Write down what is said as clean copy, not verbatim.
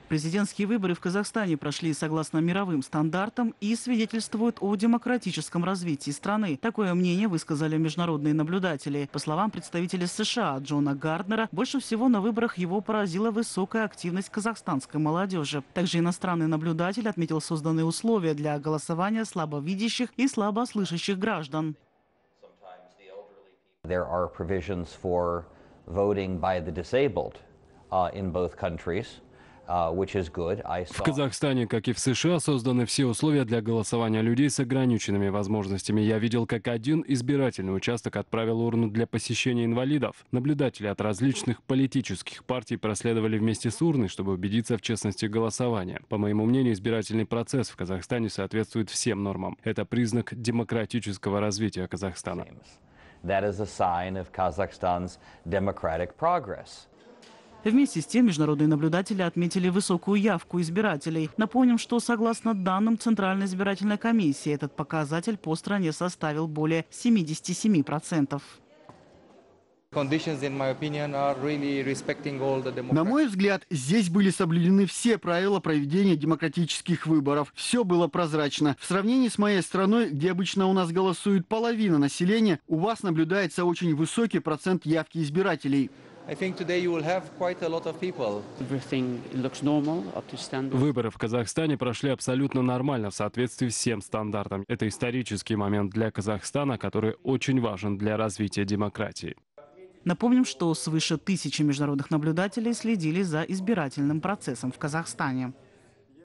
Президентские выборы в Казахстане прошли согласно мировым стандартам и свидетельствуют о демократическом развитии страны. Такое мнение высказали международные наблюдатели. По словам представителя США Джона Гарднера, больше всего на выборах его поразила высокая активность казахстанской молодежи. Также иностранный наблюдатель отметил созданные условия для голосования слабовидящих и слабослышащих граждан. There are provisions for voting by the disabled in both countries. В Казахстане, как и в США, созданы все условия для голосования людей с ограниченными возможностями. Я видел, как один избирательный участок отправил урну для посещения инвалидов. Наблюдатели от различных политических партий проследовали вместе с урной, чтобы убедиться в честности голосования. По моему мнению, избирательный процесс в Казахстане соответствует всем нормам. Это признак демократического развития Казахстана. Вместе с тем, международные наблюдатели отметили высокую явку избирателей. Напомним, что согласно данным Центральной избирательной комиссии, этот показатель по стране составил более 77%. На мой взгляд, здесь были соблюдены все правила проведения демократических выборов. Все было прозрачно. В сравнении с моей страной, где обычно у нас голосует половина населения, у вас наблюдается очень высокий процент явки избирателей. Выборы в Казахстане прошли абсолютно нормально, в соответствии с всем стандартам. Это исторический момент для Казахстана, который очень важен для развития демократии. Напомним, что свыше 1000 международных наблюдателей следили за избирательным процессом в Казахстане.